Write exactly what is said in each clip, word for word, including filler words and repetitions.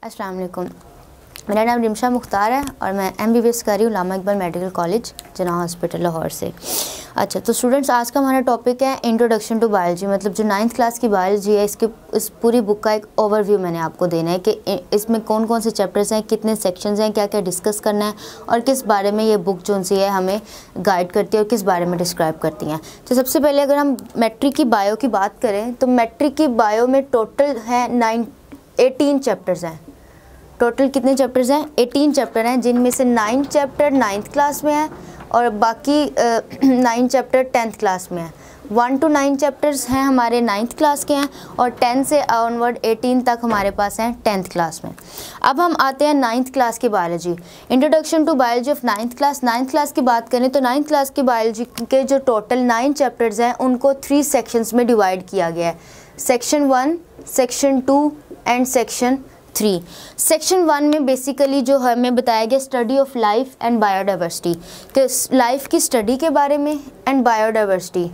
अस्सलाम वालेकुम। मेरा नाम रिमशा मुख्तार है और मैं एम बी बी एस कर रही हूँ Allama Iqbal medical college Jinnah hospital Lahore से। अच्छा, तो स्टूडेंट्स, आज का हमारा टॉपिक है इंट्रोडक्शन टू बायोलॉजी। मतलब जो नाइन्थ क्लास की बायोलॉजी है, इसके इस पूरी बुक का एक ओवरव्यू मैंने आपको देना है कि इसमें कौन कौन से चैप्टर्स हैं, कितने सेक्शंस हैं, क्या क्या डिस्कस करना है और किस बारे में ये बुक जो सी है हमें गाइड करती है और किस बारे में डिस्क्राइब करती हैं। तो सबसे पहले अगर हम मैट्रिक की बायो की बात करें तो मैट्रिक की बायो में टोटल है नाइन एटीन चैप्टर्स हैं। टोटल कितने चैप्टर्स हैं? एटीन चैप्टर हैं, जिनमें से नाइन चैप्टर नाइन्थ क्लास में है और बाकी नाइन चैप्टर टेंथ क्लास में है। वन टू नाइन चैप्टर्स हैं हमारे नाइन्थ क्लास के हैं और टेन से ऑनवर्ड एटीन तक हमारे पास हैं टेंथ क्लास में। अब हम आते हैं नाइन्थ क्लास की biology. Introduction to biology of ninth class. Ninth class की बात करें तो नाइन्थ क्लास की बायोलॉजी के जो टोटल नाइन चैप्टर्स हैं उनको थ्री सेक्शंस में डिवाइड किया गया है। Section one, section two and section three. Section one में बेसिकली जो हमें बताया गया study of life and biodiversity, कि लाइफ की स्टडी के बारे में एंड बायोडाइवर्सिटी।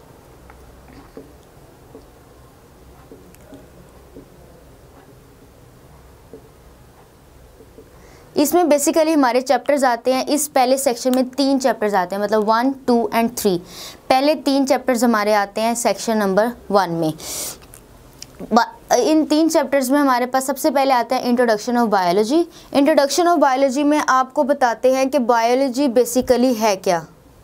इसमें बेसिकली हमारे चैप्टर्स आते हैं, इस पहले सेक्शन में तीन चैप्टर्स आते हैं, मतलब वन टू एंड थ्री। पहले तीन चैप्टर्स हमारे आते हैं सेक्शन नंबर वन में। इन तीन चैप्टर्स में हमारे पास सबसे पहले आता है introduction of biology. Introduction of biology में आपको बताते हैं कि बायोलॉजी बेसिकली है क्या।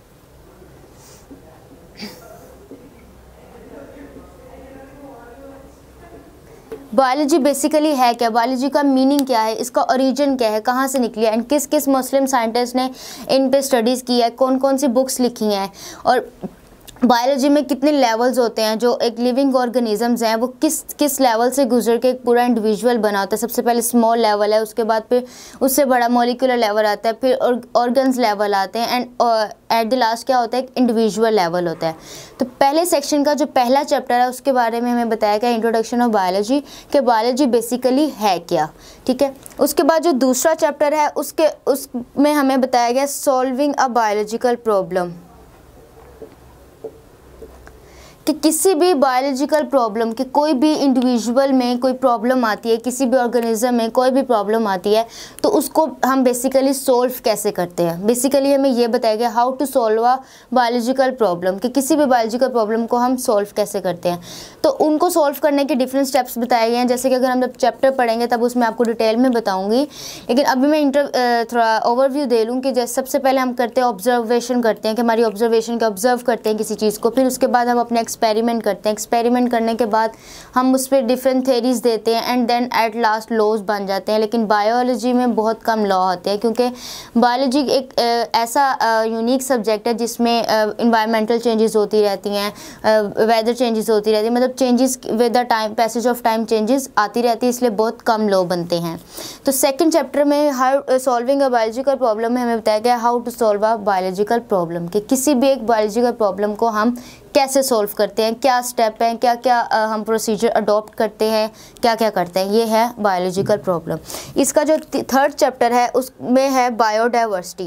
बायोलॉजी बेसिकली है क्या, बायोलॉजी का मीनिंग क्या है, इसका ओरिजिन क्या है, कहाँ से निकली है एंड किस किस मुस्लिम साइंटिस्ट ने इन पे स्टडीज़ की है, कौन कौन सी बुक्स लिखी हैं और बायोलॉजी में कितने लेवल्स होते हैं। जो एक लिविंग ऑर्गेनिजम्स हैं वो किस किस लेवल से गुजर के एक पूरा इंडिविजुअल बना होता है। सबसे पहले स्मॉल लेवल है, उसके बाद फिर उससे बड़ा मॉलिक्यूलर लेवल आता है, फिर ऑर्गन्स लेवल आते हैं एंड एट द लास्ट क्या होता है, एक इंडिविजुअल लेवल होता है। तो पहले सेक्शन का जो पहला चैप्टर है उसके बारे में हमें बताया गया इंट्रोडक्शन ऑफ बायोलॉजी, कि बायोलॉजी बेसिकली है क्या। ठीक है, उसके बाद जो दूसरा चैप्टर है उसके उसमें हमें बताया गया सॉल्विंग अ बायोलॉजिकल प्रॉब्लम, कि किसी भी बायोलॉजिकल प्रॉब्लम, कि कोई भी इंडिविजुअल में कोई प्रॉब्लम आती है, किसी भी ऑर्गेनिज्म में कोई भी प्रॉब्लम आती है तो उसको हम बेसिकली सॉल्व कैसे करते हैं। बेसिकली हमें ये बताया गया how to solve a biological problem, कि किसी भी बायोलॉजिकल प्रॉब्लम को हम सॉल्व कैसे करते हैं। तो उनको सॉल्व करने के डिफरेंट स्टेप्स बताए गए हैं, जैसे कि अगर हम जब चैप्टर पढ़ेंगे तब उसमें आपको डिटेल में बताऊँगी, लेकिन अभी मैं इंटर थोड़ा ओवरव्यू दे लूँ कि जैसे सबसे पहले हम करते हैं ऑब्जर्वेशन करते हैं, कि हमारी ऑब्जर्वेशन के ऑब्जर्व करते हैं किसी चीज़ को, फिर उसके बाद हम अपने एक्सपेरिमेंट करते हैं। एक्सपेरिमेंट करने के बाद हम उस पर डिफरेंट थेरीज देते हैं and then at last laws बन जाते हैं। लेकिन बायोलॉजी में बहुत कम लॉ होते हैं, क्योंकि बायोलॉजी एक ऐसा यूनिक सब्जेक्ट है जिसमें इन्वायरमेंटल चेंजेस होती रहती हैं, वेदर चेंजेस होती रहती है, मतलब changes with the time, passage of time changes आती रहती है, इसलिए बहुत कम लॉ बनते हैं। तो सेकेंड चैप्टर में how solving a biological problem में हमें बताया गया how to solve a biological problem, कि किसी भी एक बायोलॉजिकल प्रॉब्लम को हम कैसे सॉल्व करते हैं, क्या स्टेप हैं, क्या क्या हम प्रोसीजर अडॉप्ट करते हैं, क्या क्या करते हैं, ये है बायोलॉजिकल प्रॉब्लम। इसका जो थर्ड चैप्टर है उसमें है बायोडाइवर्सिटी।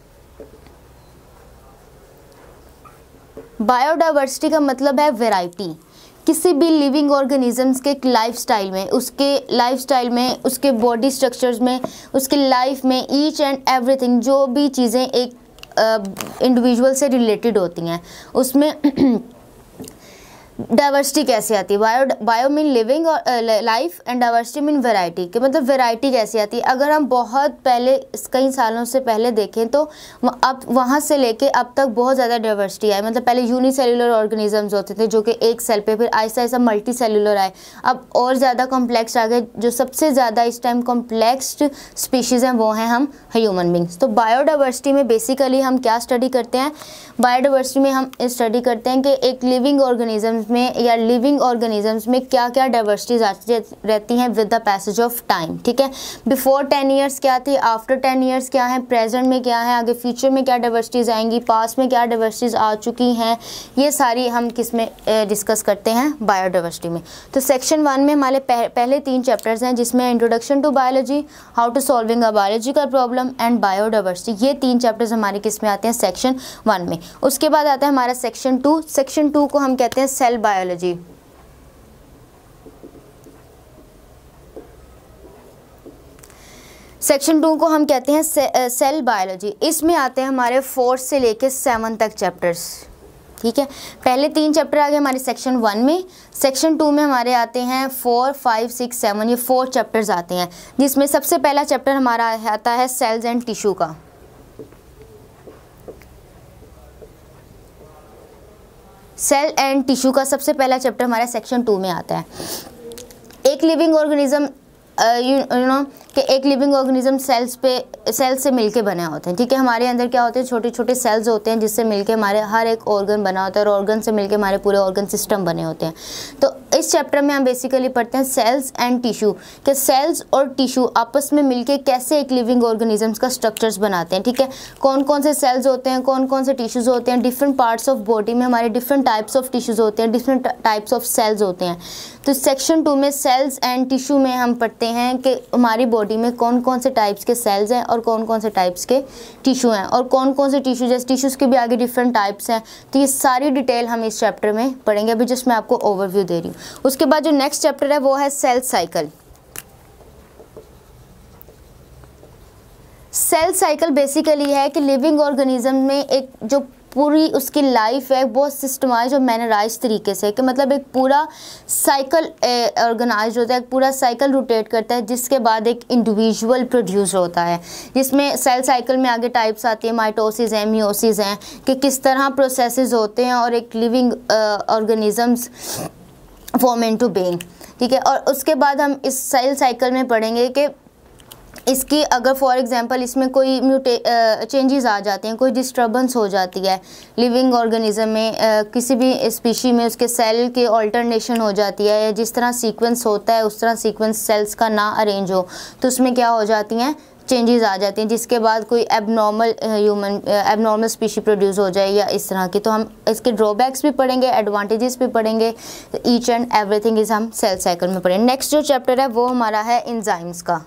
बायोडाइवर्सिटी का मतलब है वैरायटी। किसी भी लिविंग ऑर्गेनिजम्स के लाइफ स्टाइल में, उसके लाइफ स्टाइल में, उसके बॉडी स्ट्रक्चर्स में, उसके लाइफ में, ईच एंड एवरीथिंग, जो भी चीज़ें एक इंडिविजुअल uh, से रिलेटेड होती हैं उसमें डाइवर्सिटी कैसे आती है। बायो बायो मीन लिविंग और life and diversity mean variety, कि मतलब वैरायटी कैसे आती है। अगर हम बहुत पहले कई सालों से पहले देखें तो अब वहाँ से लेके अब तक बहुत ज़्यादा डाइवर्सिटी आई। मतलब पहले यूनिसेल्युलर ऑर्गेनिजम्स होते थे जो कि एक सेल पे, फिर आहिस्ता आहिस्ता मल्टी सेल्युलर आए, अब और ज़्यादा कॉम्प्लेक्स आ गए। जो सबसे ज़्यादा इस टाइम कॉम्प्लेक्स स्पीशीज़ हैं वो हैं हम ह्यूमन बींग्स। तो बायोडाइवर्सिटी में बेसिकली हम क्या स्टडी करते हैं, बायोडाइवर्सिटी में हम स्टडी करते हैं कि एक लिविंग ऑर्गेनिजम्स में या लिविंग ऑर्गेनिजम्स में क्या क्या डाइवर्सिटीज आती रहती हैं with the passage of time. ठीक है, बिफोर टेन ईयर्स क्या थी, आफ्टर टेन ईयर्स क्या है, प्रेजेंट में क्या है, आगे फ्यूचर में क्या डाइवर्सिटीज आएंगी, पास्ट में क्या डाइवर्सिटीज आ चुकी हैं, ये सारी हम किस में डिस्कस करते हैं, बायोडाइवर्सिटी में। तो सेक्शन वन में हमारे पह, पहले तीन चैप्टर्स हैं, जिसमें introduction to biology, how to solving a biological problem and biodiversity, ये तीन चैप्टर्स हमारे किस में आते हैं, सेक्शन वन में। उसके बाद आता है हमारा सेक्शन टू। सेक्शन टू को हम कहते हैं सेल बायोलॉजी। सेक्शन टू को हम कहते हैं से, सेल बायोलॉजी। इसमें आते हैं हमारे फोर्थ से लेके सेवन तक चैप्टर्स, ठीक है। पहले तीन चैप्टर आ गए हमारे सेक्शन वन में, सेक्शन टू में हमारे आते हैं फोर फाइव सिक्स सेवन, ये फोर चैप्टर्स आते हैं, जिसमें सबसे पहला चैप्टर हमारा आता है सेल्स एंड टिश्यू का। सेल एंड टिश्यू का सबसे पहला चैप्टर हमारा सेक्शन टू में आता है। एक लिविंग ऑर्गेनिज्म यू नो कि एक लिविंग ऑर्गेनिज्म सेल्स पे सेल्स से मिलके बने होते हैं, ठीक है। हमारे अंदर क्या होते हैं, छोटे छोटे सेल्स होते हैं जिससे मिलके हमारे हर एक ऑर्गन बना होता है, और ऑर्गन से मिलके हमारे पूरे ऑर्गन सिस्टम बने होते हैं। तो इस चैप्टर में हम बेसिकली पढ़ते हैं सेल्स एंड टिश्यू, कि सेल्स और टिश्यू आपस में मिलके कैसे एक लिविंग ऑर्गेनिजम्स का स्ट्रक्चर्स बनाते हैं, ठीक है। कौन कौन से सेल्स होते हैं, कौन कौन से टिश्यूज होते हैं, डिफरेंट पार्ट्स ऑफ बॉडी में हमारे डिफरेंट टाइप्स ऑफ टिश्यूज होते हैं, डिफरेंट टाइप्स ऑफ सेल्स होते हैं। तो सेक्शन टू में सेल्स एंड टिश्यू में हम पढ़ते हैं कि हमारी बॉडी में कौन कौन से टाइप्स के सेल्स हैं और कौन कौन से टाइप्स के टिश्यू हैं, और कौन कौन से टिश्यू, जैसे टिश्यूज़ के भी आगे डिफरेंट टाइप्स हैं। तो ये सारी डिटेल हम इस चैप्टर में पढ़ेंगे। अभी जस्ट मैं आपको ओवरव्यू दे रही हूँ। उसके बाद जो नेक्स्ट चैप्टर है वो है cell cycle. Cell cycle basically है कि लिविंग ऑर्गेनिज्म में एक जो पूरी उसकी लाइफ है बहुत सिस्टमाइज और मैनराइज तरीके से, कि मतलब एक पूरा साइकिल ऑर्गेनाइज होता है, एक पूरा साइकिल रोटेट करता है, जिसके बाद एक इंडिविजुअल प्रोड्यूस होता है, जिसमें सेल साइकिल में आगे टाइप्स आती है, माइटोसिस हैं, मियोसिस हैं, कि किस तरह प्रोसेसेस होते हैं और एक living organisms form into being, ठीक है। और उसके बाद हम इस सेल साइकिल में पढ़ेंगे कि इसकी अगर फॉर एग्जांपल इसमें कोई म्यूटे चेंजेस आ जाते हैं, कोई डिस्टर्बेंस हो जाती है लिविंग ऑर्गेनिज्म में, आ, किसी भी स्पीशी में उसके सेल के ऑल्टरनेशन हो जाती है, या जिस तरह सीक्वेंस होता है उस तरह सीक्वेंस सेल्स का ना अरेंज हो, तो उसमें क्या हो जाती हैं, चेंजेस आ जाती हैं, जिसके बाद कोई abnormal human abnormal species produce हो जाए या इस तरह की। तो हम इसके ड्रॉबैक्स भी पढ़ेंगे, एडवांटेजेस भी पढ़ेंगे, ईच एंड एवरीथिंग इज हम सेल साइकिल में पढ़ेंगे। नेक्स्ट जो चैप्टर है वो हमारा है एंजाइम्स का।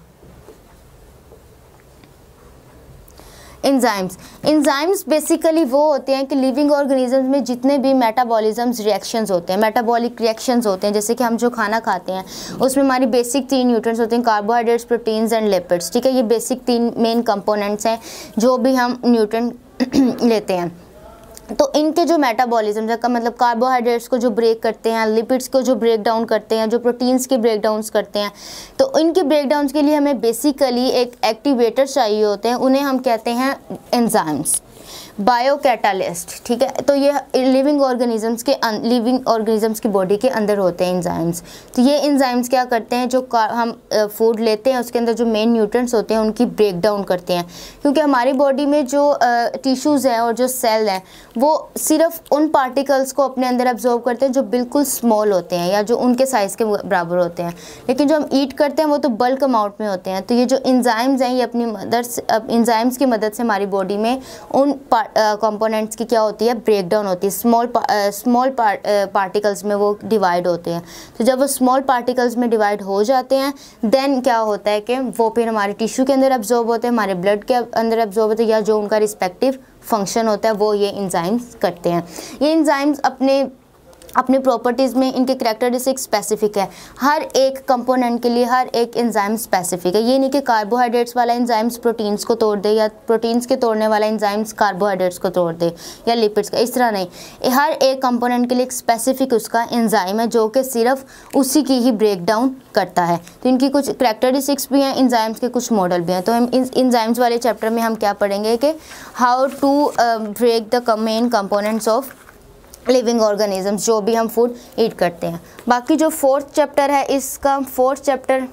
एंजाइम्स एंजाइम्स बेसिकली वो होते हैं कि लिविंग ऑर्गेनिजम्स में जितने भी मेटाबॉलिज्म्स रिएक्शंस होते हैं, मेटाबॉलिक रिएक्शंस होते हैं, जैसे कि हम जो खाना खाते हैं उसमें हमारी बेसिक तीन न्यूट्रिएंट्स होते हैं, कार्बोहाइड्रेट्स, प्रोटीन्स एंड लिपिड्स, ठीक है। ये बेसिक तीन मेन कंपोनेंट्स हैं जो भी हम न्यूट्रिएंट लेते हैं। तो इनके जो मेटाबॉलिज्म का मतलब कार्बोहाइड्रेट्स को जो ब्रेक करते हैं, लिपिड्स को जो ब्रेक डाउन करते हैं, जो प्रोटीन्स के ब्रेक डाउन्स करते हैं, तो इनके ब्रेक डाउन्स के लिए हमें बेसिकली एक एक्टिवेटर चाहिए होते हैं, उन्हें हम कहते हैं एंजाइम्स, बायो कैटालिस्ट, ठीक है। तो ये लिविंग ऑर्गेनिजम्स के लिविंग ऑर्गेनिजम्स की बॉडी के अंदर होते हैं एंजाइम्स। तो ये एंजाइम्स क्या करते हैं, जो हम फूड लेते हैं उसके अंदर जो मेन न्यूट्रिएंट्स होते हैं उनकी ब्रेक डाउन करते हैं, क्योंकि हमारी बॉडी में जो टिश्यूज़ हैं और जो सेल हैं वो सिर्फ उन पार्टिकल्स को अपने अंदर एब्जॉर्ब करते हैं जो बिल्कुल स्मॉल होते हैं या जो उनके साइज़ के बराबर होते हैं, लेकिन जो हम ईट करते हैं वो तो बल्क अमाउंट में होते हैं। तो ये जो एंजाइम्स हैं ये अपनी मदद से एंजाइम्स की मदद से हमारी बॉडी में उन कंपोनेंट्स की क्या होती है, ब्रेक डाउन होती है, स्मॉल स्मॉल पार्टिकल्स में वो डिवाइड होते हैं। तो जब वो स्मॉल पार्टिकल्स में डिवाइड हो जाते हैं देन क्या होता है कि वो फिर हमारे टिश्यू के अंदर एब्जॉर्ब होते हैं, हमारे ब्लड के अंदर एब्जॉर्ब होते हैं, या जो उनका रिस्पेक्टिव फंक्शन होता है वो ये एंजाइम्स करते हैं। ये एंजाइम्स अपने अपने प्रॉपर्टीज़ में इनके कैरेक्टरिस्टिक स्पेसिफिक है, हर एक कंपोनेंट के लिए हर एक एंजाइम स्पेसिफिक है। ये नहीं कि कार्बोहाइड्रेट्स वाला एंजाइम्स प्रोटीन्स को तोड़ दे या प्रोटीन्स के तोड़ने वाला एंजाइम्स कार्बोहाइड्रेट्स को तोड़ दे या लिपिड्स का, इस तरह नहीं। हर एक कंपोनेंट के लिए एक स्पेसिफिक उसका एंजाइम है जो कि सिर्फ उसी की ही ब्रेक डाउन करता है। तो इनकी कुछ कैरेक्टरिस्टिक्स भी हैं, एंजाइम्स के कुछ मॉडल भी हैं। तो हम एंजाइम्स वाले चैप्टर में हम क्या पढ़ेंगे कि how to break the main components of living organisms, जो भी हम फूड ईट करते हैं। बाकी जो फोर्थ चैप्टर है इसका फोर्थ चैप्टर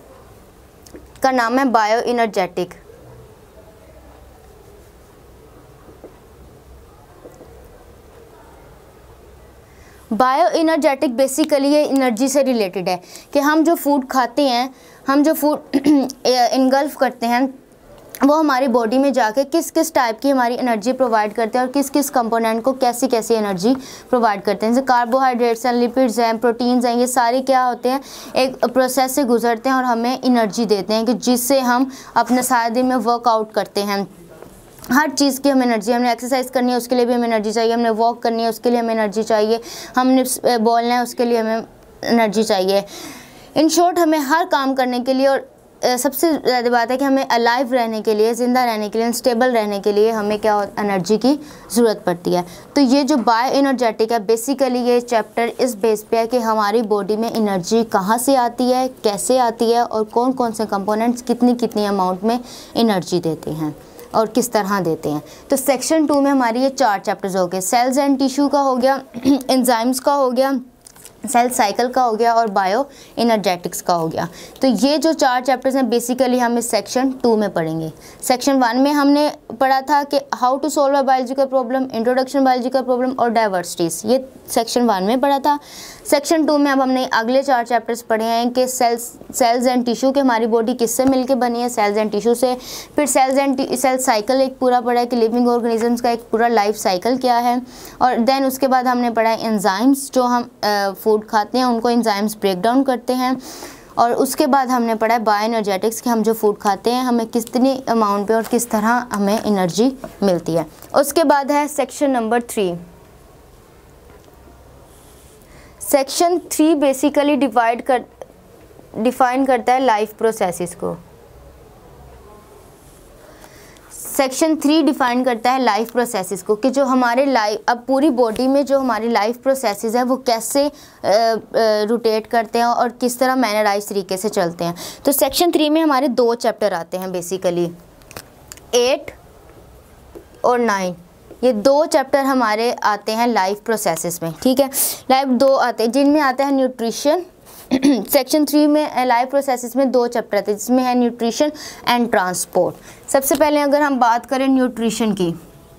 का नाम है bio energetic. Bio energetic basically ये एनर्जी से रिलेटेड है कि हम जो फूड खाते हैं, हम जो फूड इनगल्फ करते हैं वो हमारी बॉडी में जाके किस किस टाइप की हमारी एनर्जी प्रोवाइड करते हैं और किस किस कंपोनेंट को कैसी कैसी एनर्जी प्रोवाइड करते हैं। जैसे कार्बोहाइड्रेट्स हैं, लिपिड्स हैं, प्रोटीन्स हैं, ये सारे क्या होते हैं, एक प्रोसेस से गुजरते हैं और हमें एनर्जी देते हैं कि जिससे हम अपने सारे दिन में वर्कआउट करते हैं। हर चीज़ की हमें एनर्जी, हमने एक्सरसाइज करनी है उसके लिए भी हमें एनर्जी चाहिए, हमने वॉक करनी है उसके लिए हमें एनर्जी चाहिए, हमने बोलना है उसके लिए हमें एनर्जी चाहिए। इन शॉर्ट हमें हर काम करने के लिए और सबसे ज़्यादा बात है कि हमें अलाइव रहने के लिए, ज़िंदा रहने के लिए, स्टेबल रहने के लिए हमें क्या एनर्जी की ज़रूरत पड़ती है। तो ये जो बायो एनर्जेटिक है, बेसिकली ये चैप्टर इस बेस पे है कि हमारी बॉडी में एनर्जी कहाँ से आती है, कैसे आती है और कौन कौन से कंपोनेंट्स कितनी कितनी अमाउंट में एनर्जी देते हैं और किस तरह देते हैं। तो सेक्शन टू में हमारी ये चार चैप्टर्स हो गए। सेल्स एंड टिश्यू का हो गया, एंजाइम्स का हो गया, सेल साइकिल का हो गया और बायो एनर्जेटिक्स का हो गया। तो ये जो चार चैप्टर्स हैं बेसिकली हम इस सेक्शन टू में पढ़ेंगे। सेक्शन वन में हमने पढ़ा था कि how to solve a biological problem, introduction biological problem और डाइवर्सिटीज़, ये सेक्शन वन में पढ़ा था। सेक्शन टू में अब हमने अगले चार चैप्टर्स पढ़े हैं कि सेल्स सेल्स एंड टिश्यू के हमारी बॉडी किससे मिलके बनी है, सेल्स एंड टिश्यू से। फिर सेल्स एंड सेल साइकिल एक पूरा पढ़ा है कि लिविंग ऑर्गेनिजम्स का एक पूरा लाइफ साइकिल क्या है। और देन उसके बाद हमने पढ़ा है एंजाइम्स, जो हम फूड खाते हैं उनको एंजाइम्स ब्रेक डाउन करते हैं। और उसके बाद हमने पढ़ा है बायो एनर्जेटिक्स कि हम जो फूड खाते हैं हमें कितनी अमाउंट पे और किस तरह हमें एनर्जी मिलती है। उसके बाद है section number three. Section three basically divide कर डिफाइन करता है लाइफ प्रोसेसेस को। सेक्शन थ्री डिफाइन करता है लाइफ प्रोसेसेस को कि जो हमारे लाइफ, अब पूरी बॉडी में जो हमारी लाइफ प्रोसेसेस है वो कैसे रोटेट करते हैं और किस तरह मैनराइज तरीके से चलते हैं। तो सेक्शन थ्री में हमारे दो चैप्टर आते हैं बेसिकली, एट और नाइन। ये दो चैप्टर हमारे आते हैं लाइफ प्रोसेसेस में, ठीक है। लाइफ दो आते हैं जिनमें आता है न्यूट्रिशन। सेक्शन थ्री में लाइफ प्रोसेसेस में दो चैप्टर आते हैं जिसमें है न्यूट्रिशन एंड ट्रांसपोर्ट। सबसे पहले अगर हम बात करें न्यूट्रिशन की,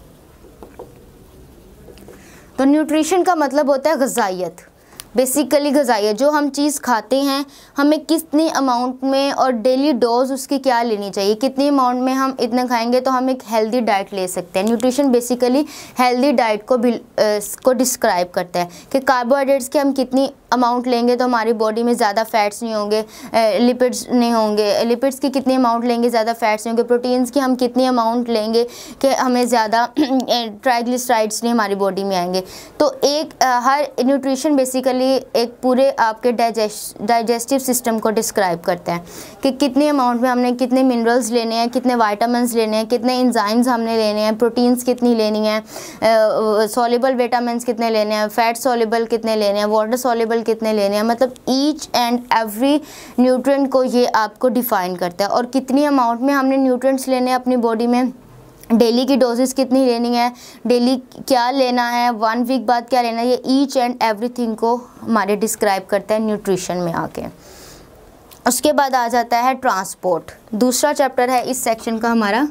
तो न्यूट्रिशन का मतलब होता है ग़िज़ाइयत। बेसिकली ग़िज़ाइयत, जो हम चीज़ खाते हैं हमें कितनी अमाउंट में और डेली डोज उसकी क्या लेनी चाहिए, कितनी अमाउंट में हम इतना खाएंगे तो हम एक हेल्दी डाइट ले सकते हैं। न्यूट्रिशन बेसिकली हेल्दी डाइट को भी को डिस्क्राइब करता है कि कार्बोहाइड्रेट्स की हम कितनी अमाउंट लेंगे तो हमारी बॉडी में ज़्यादा फैट्स नहीं होंगे, लिपिड्स नहीं होंगे, लिपिड्स की कितनी अमाउंट लेंगे ज़्यादा फैट्स नहीं होंगे, प्रोटीन्स की हम कितनी अमाउंट लेंगे कि हमें ज़्यादा ट्राइग्लिसराइड्स नहीं हमारी बॉडी में आएंगे। तो एक हर न्यूट्रिशन बेसिकली एक पूरे आपके डाइजेस्ट डाइजेस्टिव सिस्टम को डिस्क्राइब करता है कि कितनी अमाउंट में हमने कितने मिनरल्स लेने हैं, कितने विटामिन्स लेने हैं, कितने एंजाइम्स हमने लेने हैं, प्रोटीन्स कितनी लेनी है, सॉल्युबल विटामिन्स कितने लेने हैं, फैट सॉल्युबल कितने लेने हैं, वाटर सॉल्युबल कितने लेने हैं। मतलब ईच एंड एवरी न्यूट्रिएंट को ये आपको डिफाइन करता है और कितनी अमाउंट में हमने न्यूट्रिएंट्स लेने हैं अपनी बॉडी में, डेली की डोजेस कितनी लेनी है, डेली क्या लेना है, वन वीक बाद क्या लेना है, ये ईच एंड एवरीथिंग को हमारे डिस्क्राइब करता है न्यूट्रिशन में आके। उसके बाद आ जाता है ट्रांसपोर्ट। दूसरा चैप्टर है इस सेक्शन का हमारा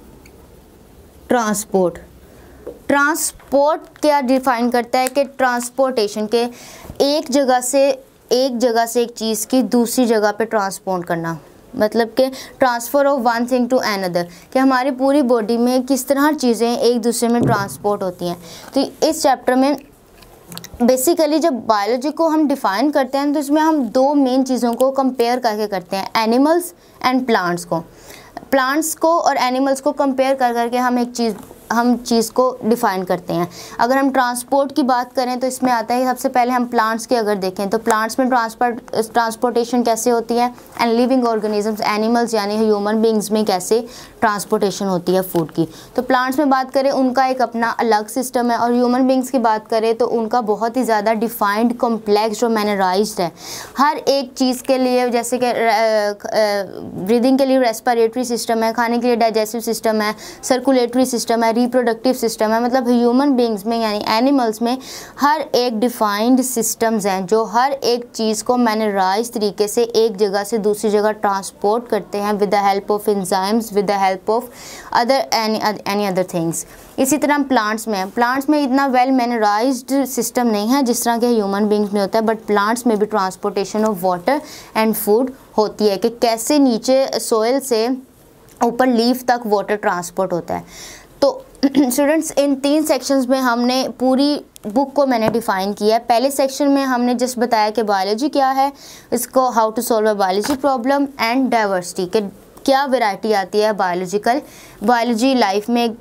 ट्रांसपोर्ट। ट्रांसपोर्ट क्या डिफाइन करता है कि ट्रांसपोर्टेशन के एक जगह से एक जगह से एक चीज़ की दूसरी जगह पे ट्रांसपोर्ट करना, मतलब कि transfer of one thing to another, कि हमारी पूरी बॉडी में किस तरह चीज़ें एक दूसरे में ट्रांसपोर्ट होती हैं। तो इस चैप्टर में बेसिकली जब बायोलॉजी को हम डिफ़ाइन करते हैं तो इसमें हम दो मेन चीज़ों को कंपेयर करके करते हैं, एनिमल्स एंड प्लांट्स को। प्लांट्स को और एनिमल्स को कंपेयर कर करके हम एक चीज़ हम चीज़ को डिफ़ाइन करते हैं। अगर हम ट्रांसपोर्ट की बात करें तो इसमें आता है, सबसे पहले हम प्लांट्स की अगर देखें तो प्लांट्स में ट्रांसपोर्ट ट्रांसपोर्टेशन कैसे होती है, एंड लिविंग ऑर्गेनिजम्स एनिमल्स यानी ह्यूमन बींग्स में कैसे ट्रांसपोर्टेशन होती है फूड की। तो प्लांट्स में बात करें उनका एक अपना अलग सिस्टम है, और ह्यूमन बींग्स की बात करें तो उनका बहुत ही ज़्यादा डिफाइंड कॉम्प्लेक्स जो मैनराइज्ड है। हर एक चीज़ के लिए, जैसे कि ब्रीदिंग के लिए रेस्पिरेटरी सिस्टम है, खाने के लिए डाइजेस्टिव सिस्टम है, सर्कुलेटरी सिस्टम है, रिप्रोडक्टिव सिस्टम है। मतलब ह्यूमन बींग्स में यानी एनिमल्स में हर एक डिफाइंड सिस्टम्स हैं जो हर एक चीज़ को मैनराइज तरीके से एक जगह से दूसरी जगह ट्रांसपोर्ट करते हैं with the help of enzymes, with the help of other any other things. इसी तरह प्लांट्स में प्लांट्स में इतना वेल मैनराइज्ड सिस्टम नहीं है जिस तरह के ह्यूमन बींग्स में होता है, बट प्लांट्स में भी transportation of water and food होती है कि कैसे नीचे सोइल से ऊपर लीफ तक वाटर ट्रांसपोर्ट होता है। तो स्टूडेंट्स, इन तीन सेक्शंस में हमने पूरी बुक को मैंने डिफ़ाइन किया है। पहले सेक्शन में हमने जस्ट बताया कि बायोलॉजी क्या है, इसको how to solve a biology problem and diversity, के क्या वैरायटी आती है बायोलॉजिकल बायोलॉजी लाइफ में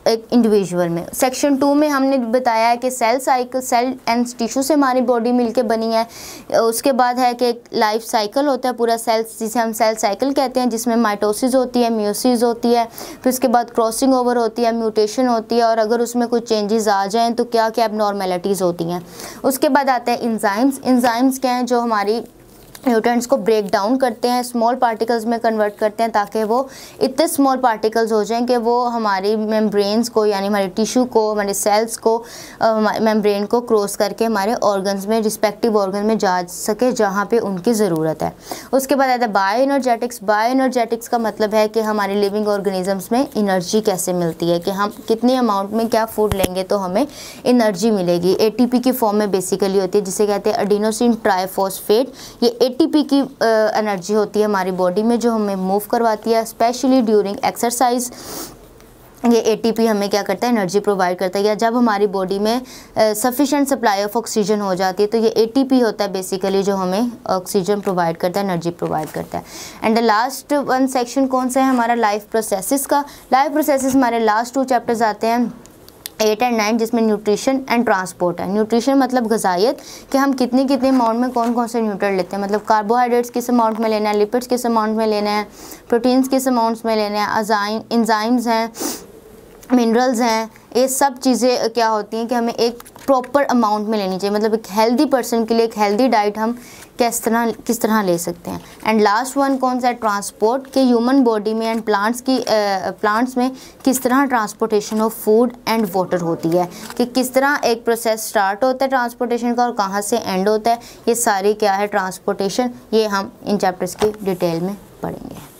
एक इंडिविजुअल में। सेक्शन टू में हमने बताया है कि cell cycle, cell and tissue से हमारी बॉडी मिलके बनी है। उसके बाद है कि एक लाइफ साइकिल होता है पूरा सेल, जिसे हम सेल साइकिल कहते हैं, जिसमें माइटोसिस होती है, म्यूसिस होती है, फिर उसके बाद क्रॉसिंग ओवर होती है, म्यूटेशन होती है, और अगर उसमें कुछ चेंजेस आ जाएँ तो क्या क्या एबनॉर्मेलिटीज़ होती हैं। उसके बाद आते हैं इंजाइम्स। इंजाइम्स क्या हैं? जो हमारी न्यूट्रिएंट्स को ब्रेक डाउन करते हैं, स्मॉल पार्टिकल्स में कन्वर्ट करते हैं, ताकि वो इतने स्मॉल पार्टिकल्स हो जाएं कि वो हमारी मेम्ब्रेन्स को, यानी हमारे टिश्यू को, हमारे सेल्स को, मेम्ब्रेन को क्रॉस करके हमारे ऑर्गन्स में, रिस्पेक्टिव ऑर्गन में जा सके जहाँ पे उनकी ज़रूरत है। उसके बाद आता है बायो एनर्जेटिक्स। बायो एनर्जेटिक्स का मतलब है कि हमारे लिविंग ऑर्गेनिजम्स में एनर्जी कैसे मिलती है, कि हम कितने अमाउंट में क्या फूड लेंगे तो हमें एनर्जी मिलेगी। ए टी पी की फॉर्म में बेसिकली होती है, जिसे कहते हैं एडिनोसिन ट्राइफॉस्फेट। ये ए टी पी की एनर्जी होती है हमारी बॉडी में, जो हमें मूव करवाती है, स्पेशली ड्यूरिंग एक्सरसाइज। ये ए टी पी हमें क्या करता है? एनर्जी प्रोवाइड करता है। या जब हमारी बॉडी में सफिशेंट सप्लाई ऑफ ऑक्सीजन हो जाती है तो ये ए टी पी होता है बेसिकली, जो हमें ऑक्सीजन प्रोवाइड करता है, एनर्जी प्रोवाइड करता है। And the last one section कौन सा है? हमारा लाइफ प्रोसेसेस का। लाइफ प्रोसेसेस हमारे लास्ट टू चैप्टर्स आते हैं, एट एंड नाइन, जिसमें न्यूट्रिशन एंड ट्रांसपोर्ट है। न्यूट्रिशन मतलब गजाइत, कि हम कितने कितने अमाउंट में कौन कौन से न्यूट्रिएंट लेते हैं, मतलब कार्बोहाइड्रेट्स किस अमाउंट में लेना है, लिपिड्स किस अमाउंट में लेना है, प्रोटीन्स किस अमाउंट्स में लेने हैं, अजाइन एंजाइम्स हैं, मिनरल्स हैं। ये सब चीज़ें क्या होती हैं कि हमें एक प्रॉपर अमाउंट में लेनी चाहिए। मतलब एक हेल्दी पर्सन के लिए एक हेल्दी डाइट हम किस तरह किस तरह ले सकते हैं। एंड लास्ट वन कौन सा है? ट्रांसपोर्ट, के ह्यूमन बॉडी में एंड प्लांट्स की प्लांट्स में किस तरह transportation of food and water होती है, कि किस तरह एक प्रोसेस स्टार्ट होता है ट्रांसपोर्टेशन का और कहाँ से एंड होता है। ये सारी क्या है? ट्रांसपोर्टेशन। ये हम इन चैप्टर्स की डिटेल में पढ़ेंगे।